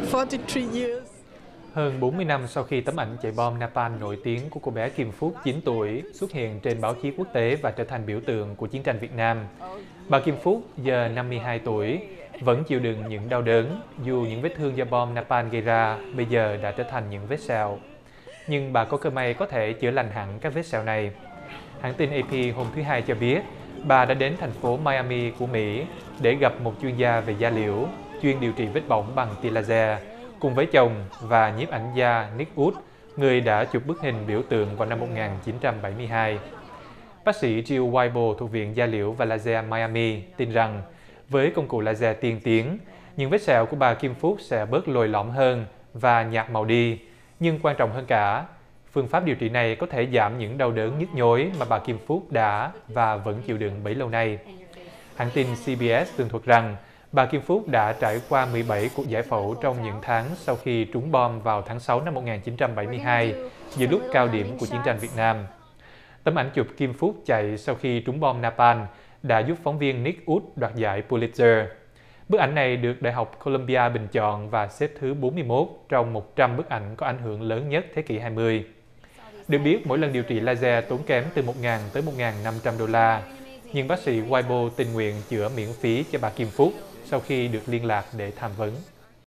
43 years. Hơn 40 năm sau khi tấm ảnh chạy bom napalm nổi tiếng của cô bé Kim Phúc 9 tuổi xuất hiện trên báo chí quốc tế và trở thành biểu tượng của chiến tranh Việt Nam, bà Kim Phúc giờ 52 tuổi vẫn chịu đựng những đau đớn dù những vết thương do bom napalm gây ra bây giờ đã trở thành những vết sẹo. Nhưng bà có cơ may có thể chữa lành hẳn các vết sẹo này. Hãng tin AP hôm thứ Hai cho biết bà đã đến thành phố Miami của Mỹ để gặp một chuyên gia về da liễu chuyên điều trị vết bỏng bằng tia laser cùng với chồng và nhiếp ảnh gia Nick Wood, người đã chụp bức hình biểu tượng vào năm 1972. Bác sĩ Jill Weibel thuộc Viện Da liễu và Laser Miami tin rằng với công cụ laser tiên tiến, những vết sẹo của bà Kim Phúc sẽ bớt lồi lõm hơn và nhạt màu đi. Nhưng quan trọng hơn cả, phương pháp điều trị này có thể giảm những đau đớn nhức nhối mà bà Kim Phúc đã và vẫn chịu đựng bấy lâu nay. Hãng tin CBS tường thuật rằng bà Kim Phúc đã trải qua 17 cuộc giải phẫu trong những tháng sau khi trúng bom vào tháng 6 năm 1972, giữa lúc cao điểm của chiến tranh Việt Nam. Tấm ảnh chụp Kim Phúc chạy sau khi trúng bom napalm đã giúp phóng viên Nick Wood đoạt giải Pulitzer. Bức ảnh này được Đại học Columbia bình chọn và xếp thứ 41 trong 100 bức ảnh có ảnh hưởng lớn nhất thế kỷ 20. Được biết, mỗi lần điều trị laser tốn kém từ 1.000 tới 1.500 đô la, nhưng bác sĩ Weibel tình nguyện chữa miễn phí cho bà Kim Phúc sau khi được liên lạc để tham vấn.